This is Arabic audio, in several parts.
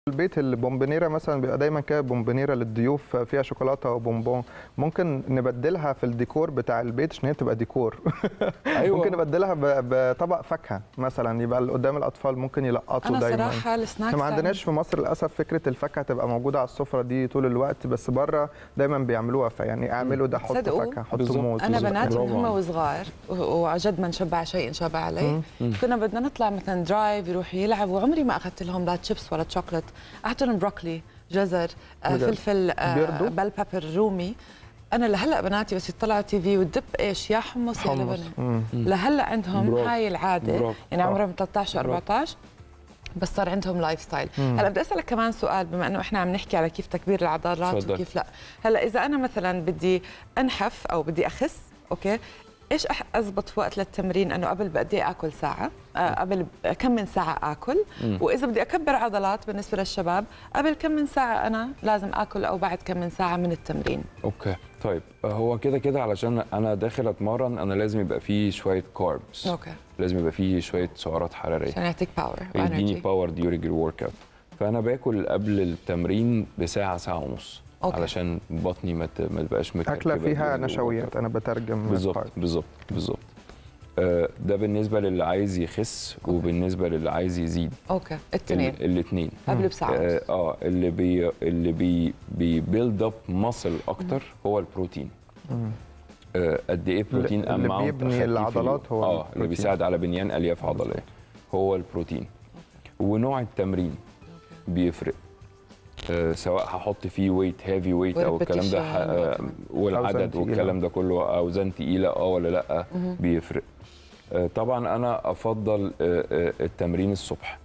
البيت البومبونيرا مثلا بيبقى دايما كده بومبونيرا للضيوف فيها شوكولاته وبونبون، ممكن نبدلها في الديكور بتاع البيت عشان هي تبقى ديكور. أيوة. ممكن نبدلها بطبق فاكهه مثلا، يبقى قدام الاطفال ممكن يلقطوا أنا دايما. صراحه السناكس ما عندناش في مصر للاسف فكره الفاكهه تبقى موجوده على السفره دي طول الوقت، بس بره دايما بيعملوها، فيعني اعملوا ده، حطوا صدقوا؟ فاكهه، حطوا موز. انا بناتي من برافو هم عليك. وصغار وعجد من شبع شيء شبع عليه، كنا بدنا نطلع مثلا درايف يروحوا يلعبوا، وعمري ما اخذت لهم لا تشيبس ولا شوكليت، اخذت لهم بروكلي، جزر، فلفل، بل بيبر رومي. انا لهلا بناتي بس يطلعوا تي في وتدب ايش يا حمص يا لبن، لهلا عندهم برافو. هاي العاده، برافو. يعني عمرهم 13 14 بس صار عندهم لايف ستايل. هلا بدي اسالك كمان سؤال، بما انه احنا عم نحكي على كيف تكبير العضلات تفضل. وكيف لا، هلا اذا انا مثلا بدي انحف او بدي اخس، اوكي، ايش اضبط وقت للتمرين؟ انه قبل بقد ايه اكل ساعه، قبل كم من ساعه اكل، واذا بدي اكبر عضلات بالنسبه للشباب قبل كم من ساعه انا لازم اكل، او بعد كم من ساعه من التمرين؟ اوكي طيب، هو كده كده علشان انا داخل اتمرن انا لازم يبقى فيه شويه كاربس، اوكي، لازم يبقى فيه شويه سعرات حراريه عشان يعطيك باور يديني وانرجي. باور ديورنج الورك اوت. فانا باكل قبل التمرين بساعه ساعه ونص، أوكي. علشان بطني ما تبقاش متركبه. اكله فيها during the نشويات، workout. انا بترجم بالظبط. ده بالنسبه للي عايز يخس، وبالنسبه للي عايز يزيد. اوكي، الاثنين الاثنين قبل بساعه ونص. اللي بيبيلد اب ماسل اكتر هو البروتين. قد ايه بروتين اللي amount بيبني أخدتيه في العضلات هو اللي البروتين. بيساعد على بنيان الياف عضليه هو البروتين. ونوع التمرين بيفرق، سواء هحط فيه ويت هيفي ويت او الكلام ده، والعدد والكلام ده كله، اوزان تقيله ولا لا، بيفرق. طبعا انا افضل التمرين الصبح.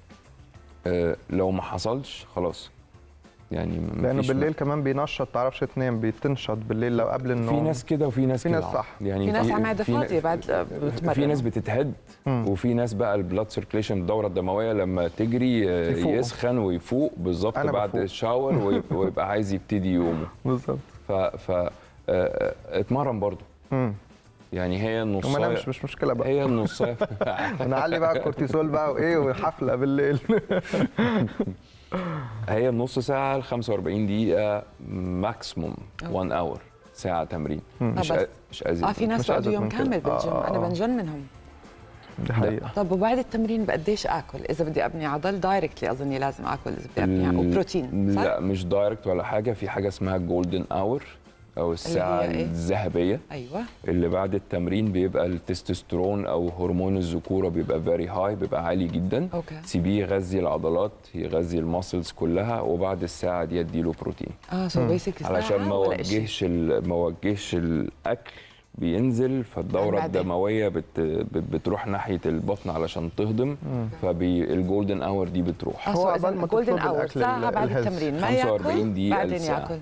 لو ما حصلش خلاص، يعني لانه بالليل كمان بينشط، تعرفش تنام، بتنشط بالليل لو قبل النوم. في ناس كده وفي ناس كده، صح، يعني في ناس عماده فاضيه بعد بتمرن، في ناس بتتهد، وفي ناس بقى البلاد سيركليشن، الدوره الدمويه لما تجري يسخن ويفوق بالظبط بعد الشاور ويبقى عايز يبتدي يومه بالظبط. اتمرن برضه، يعني هي النصايه، وما مش مشكله بقى، هي النصايه نعلي بقى الكورتيزول بقى وايه وحفله بالليل. هي النص ساعه ل 45 دقيقه ماكسيموم 1 اور، ساعه تمرين، مش ازيد. في ناس بيقضوا يوم كامل بالجيم، انا بنجن منهم. دي حقيقة. طب وبعد التمرين بقديش اكل؟ اذا بدي ابني عضل دايركتلي اظني لازم اكل، اذا بدي ابني وبروتين صح؟ لا مش دايركت ولا حاجه، في حاجه اسمها جولدن اور او الساعه الذهبيه. ايوه، اللي بعد التمرين بيبقى التستوستيرون او هرمون الذكوره بيبقى فيري هاي، بيبقى عالي جدا. سيبيه يغذي العضلات، يغذي الماسلز كلها، وبعد الساعه دي اديله بروتين. سو بيسكلي علشان ما وجهش الاكل بينزل، فالدوره الدمويه بتروح ناحيه البطن علشان تهضم، فالجولدن اور دي بتروح. هو قبل ما الجولدن اور ساعه بعد التمرين ما ياكل، 45 دقيقه بعدين ياكل.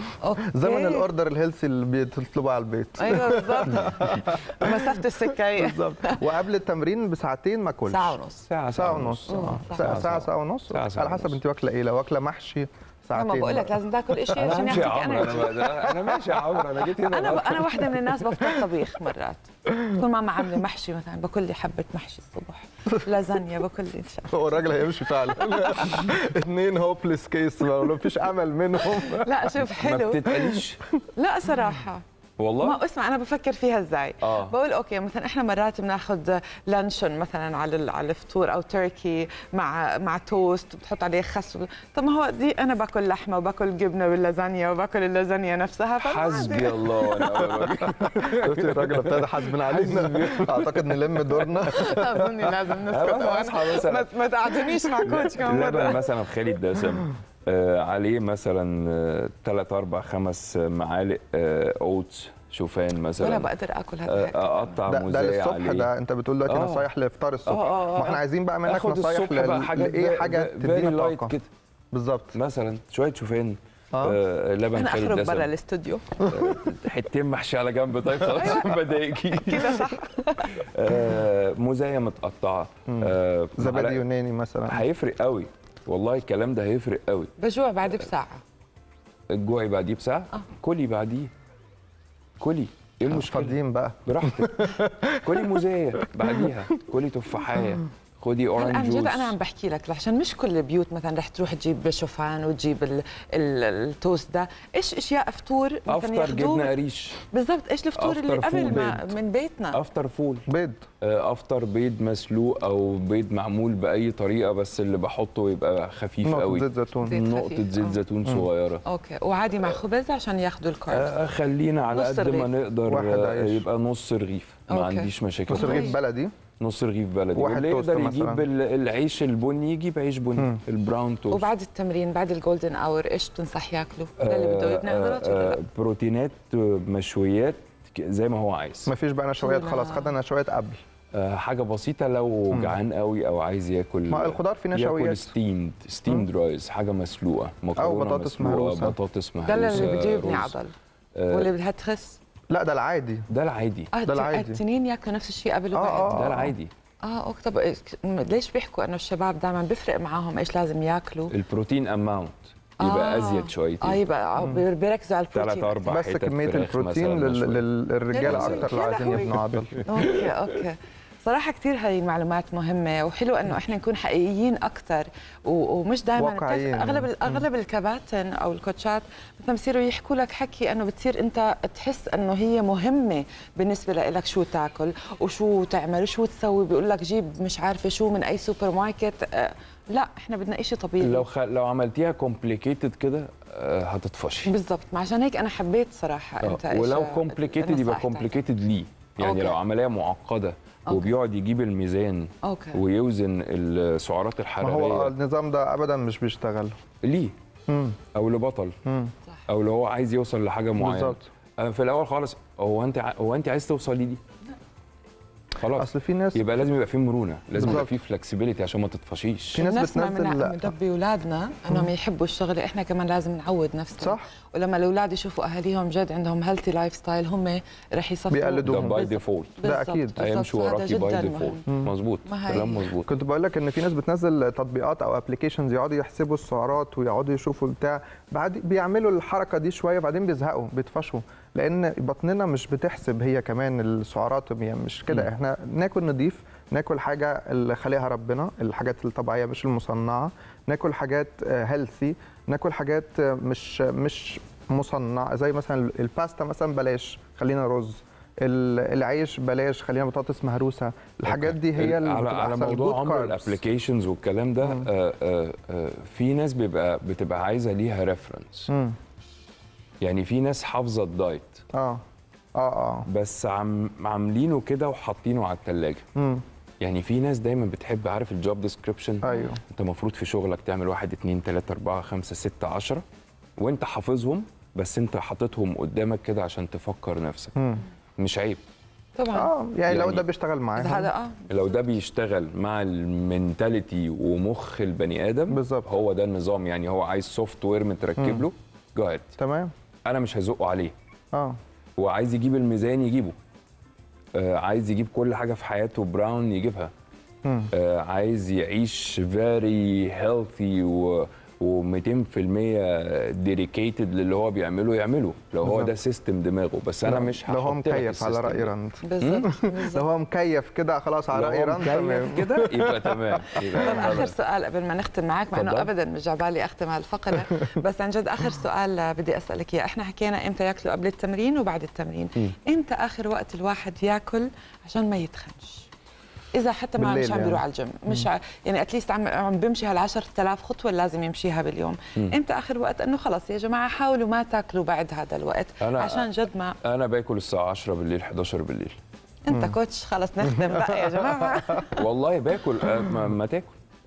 زمن الاوردر الهيلثي اللي بتطلبه على البيت. ايوه بالظبط. مسافه السكه بالظبط. وقبل التمرين بساعتين ما اكلش. ساعه ونص. ساعه ونص. ساعه ونص، على حسب انت واكله ايه. لو واكله محشي ساعتين. ما بقول لك لازم تاكل شيء عشان يعطيك انرجي. انا ماشي يا عمرو، انا جيت هنا. انا واحده من الناس بفطر طبيخ مرات، تكون ماما عامله محشي مثلا، باكل لي حبه محشي الصبح، لازانيا باكل لي. هو الراجل هيمشي فعلا. اثنين هوبليس كيس، ما فيش امل منهم. لا شوف حلو، ما بتتقليش. لا صراحه والله ما اسمع، انا بفكر فيها ازاي. بقول اوكي مثلا احنا مرات بناخذ لانشون مثلا على الفطور، او تركي مع توست بتحط عليه خس. طب ما هو دي انا باكل لحمه وباكل جبنه باللازانيا وباكل اللازانيا نفسها. حسبي الله ونعم الوكيل. شفتي الراجل ابتدى حاسبنا علينا. اعتقد نلم دورنا. اظني لازم نسكت. ما تقعدونيش مع كوتش كمان اللبن مثلا خالي دسم، عليه مثلا 3 4 5 معالق اوتس شوفان مثلا. ولا بقدر اكل هذا. اقطع موزايه ده للصبح عليه. ده انت بتقول دلوقتي نصايح لافطار الصبح. ما احنا عايزين بقى منك نصايح لايه حاجه تدينا طاقه كده. بالظبط. مثلا شويه شوفان، لبن انا خالي اخرج دسم، برا الاستوديو، حتتين محشي على جنب. طيب خلاص بدايكي كده صح. موزايه متقطعه، زبادي يوناني مثلا، هيفرق قوي والله. الكلام ده هيفرق قوي. بجوع بعد بساعه. الجوع بعديه بساعه؟ كلي بعديه، كلي. ايه المشكله؟ فاضيين بقى براحتك. كلي موزايه بعديها، كلي تفاحيه، خدي اورنج عن جوس. جد انا عم بحكي لك عشان مش كل البيوت مثلا رح تروح تجيب شوفان وتجيب التوست ده، ايش اشياء فطور افطر جبنه قريش بالضبط. ايش الفطور اللي قبل ما من بيتنا؟ افطر فول، بيض، افطر بيض مسلوق او بيض معمول باي طريقه، بس اللي بحطه يبقى خفيف قوي، نقطه زيت زيتون، نقطه زيت زيتون صغيره. اوكي، وعادي مع خبز عشان ياخذوا الكارب. خلينا على قد ما نقدر يبقى نص رغيف، ما عنديش مشاكل. نص رغيف بلدي، نص رغيف بلدي، واللي يقدر يجيب العيش البني يجيب عيش بني، البراون توست. وبعد التمرين بعد الجولدن اور ايش بتنصح ياكلوا؟ ده اللي بده يبني عضلات ولا لا؟ بروتينات، مشويات زي ما هو عايز. ما فيش بقى نشويات خلاص، خدنا نشويات قبل. حاجه بسيطه لو جعان قوي او عايز ياكل. ما الخضار في نشويات، ياكل ستيمد رايز، حاجه مسلوقه، مكرونه او بطاطس مهروسه، بطاطس مهروسه. ده اللي بده يبني عضل واللي بدها تخس. لا ده العادي، ده العادي. ده العادي. التنين ياكلوا نفس الشيء قبل وبعد. ده العادي. اوكي. طب ليش بيحكوا انه الشباب دائما بيفرق معاهم ايش لازم ياكلوا؟ البروتين اماونت يبقى ازيد شويتين. يبقى بيركزوا على البروتين 3-4 بس كميه البروتين للرجاله اكثر اللي عايزين يبنوا عضل. اوكي. صراحه كثير هاي المعلومات مهمه، وحلو انه احنا نكون حقيقيين اكثر ومش دائما اغلب الكباتن او الكوتشات مثلا بصيروا يحكوا لك حكي انه بتصير انت تحس انه هي مهمه بالنسبه لك شو تاكل وشو تعمل وشو تسوي، بيقول لك جيب مش عارفه شو من اي سوبر ماركت. لا احنا بدنا شيء طبيعي. لو عملتيها كومبليكيتد كده هتطفشي. بالضبط، عشان هيك انا حبيت صراحه انت ولو كومبليكيتد يبقى كومبليكيتد ليه، يعني لو عمليه معقده وبيقعد يجيب الميزان ويوزن السعرات الحراريه. ما هو النظام ده ابدا مش بيشتغل ليه او لبطل او لو هو عايز يوصل لحاجه معينه. بالظبط. في الاول خالص هو انت عايز توصلي دي خلاص. اصل في ناس يبقى لازم يبقى في مرونه، لازم يبقى في فلكسبيليتي عشان ما تطفشيش. في ناس بتنزل نربي اولادنا انهم يحبوا الشغله، احنا كمان لازم نعود نفسنا. صح. ولما الاولاد يشوفوا اهاليهم جد عندهم هيلثي لايف ستايل هم رح يصفوا بيقلدوهم باي ديفولت. ده اكيد هيمشوا وراكي باي ديفولت. مظبوط، كلام مظبوط. كنت بقول لك ان في ناس بتنزل تطبيقات او ابلكيشنز يقعدوا يحسبوا السعرات ويقعدوا يشوفوا بتاع، بعد بيعملوا الحركه دي شويه بعدين بيزهقوا بيطفشوا، لان بطننا مش بتحسب هي كمان السعرات، مش كده. احنا ناكل نضيف، ناكل حاجه اللي خلقها ربنا، الحاجات الطبيعيه مش المصنعه، ناكل حاجات هيلثي، ناكل حاجات مش مصنعه زي مثلا الباستا مثلا بلاش، خلينا رز، العيش بلاش، خلينا بطاطس مهروسه. الحاجات دي هي اللي على موضوع عمر الابلكيشنز والكلام ده. في ناس بتبقى عايزه ليها ريفرنس. يعني في ناس حافظه الدايت بس عاملينه كده وحاطينه على الثلاجه. يعني في ناس دايما بتحب، عارف الجوب ديسكريبشن؟ ايوه. انت المفروض في شغلك تعمل 1 2 3 4 5 6 10 وانت حافظهم، بس انت حاططهم قدامك كده عشان تفكر نفسك. مش عيب طبعا. يعني لو ده بيشتغل معاهم، لو ده بيشتغل مع المينتاليتي ومخ البني ادم بالظبط، هو ده النظام. يعني هو عايز سوفت وير متركب له جاهد، تمام، انا مش هزقه عليه. هو عايز يجيب الميزان يجيبه، عايز يجيب كل حاجه في حياته براون يجيبها، عايز يعيش فيري هيلثي و200% ديديكيتد للي هو بيعمله يعمله، لو هو ده سيستم دماغه. بس انا مش هحط لو هو مكيف على راي راند. بالظبط. لو هو مكيف كده خلاص على راي راند تمام كده يبقى تمام. طب اخر سؤال قبل ما نختم معك، مع انه ابدا مش جعبالي اختم هالفقره بس عن جد اخر سؤال بدي اسالك اياه. احنا حكينا امتى ياكلوا قبل التمرين وبعد التمرين، امتى اخر وقت الواحد ياكل عشان ما يتخنش؟ اذا حتى ما مش عم بيروح على الجيم، مش يعني اتليست عم بيمشي هال 10000 خطوه اللي لازم يمشيها باليوم. امتى اخر وقت انه خلص يا جماعه حاولوا ما تاكلوا بعد هذا الوقت عشان جد ما انا باكل الساعه 10 بالليل 11 بالليل. انت كوتش خلص نختم بقى يا جماعه. والله باكل ما تاكل.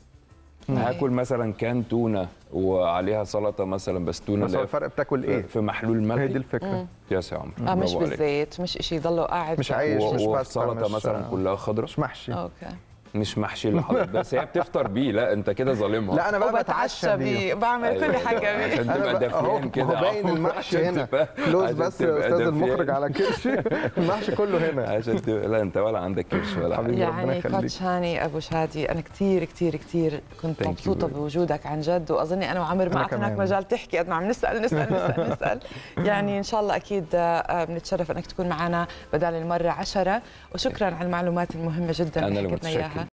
هاكل مثلا كان تونه وعليها سلطه مثلا، بس تونه. بس الفرق بتاكل ايه؟ في محلول ملحي. هي دي الفكره. يا عمرو مش بالزيت، مش شيء يضلوا قاعد، مش عايش، مش باستا، سلطه مثلا كلها خضراء، مش محشي. اوكي. مش محشي اللي حضرتك، بس هي بتفطر بيه. لا انت كده ظالمها. لا انا بقى بتعشى بيه، بعمل كل حاجه بيه عشان تبقى دافيان كده. باين المحشي هنا كلوز بس يا استاذ المخرج على كرشي. المحشي كله هنا عشان لا انت ولا عندك كرش ولا حاجه. يعني كوتش هاني ابو شادي، انا كثير كثير كثير كنت مبسوطه بوجودك عن جد، واظني انا وعمر ما اعطيناك مجال تحكي قد ما عم نسال. يعني ان شاء الله اكيد بنتشرف انك تكون معنا بدل المره 10. وشكرا على المعلومات المهمه جدا اللي حكيتنا اياها.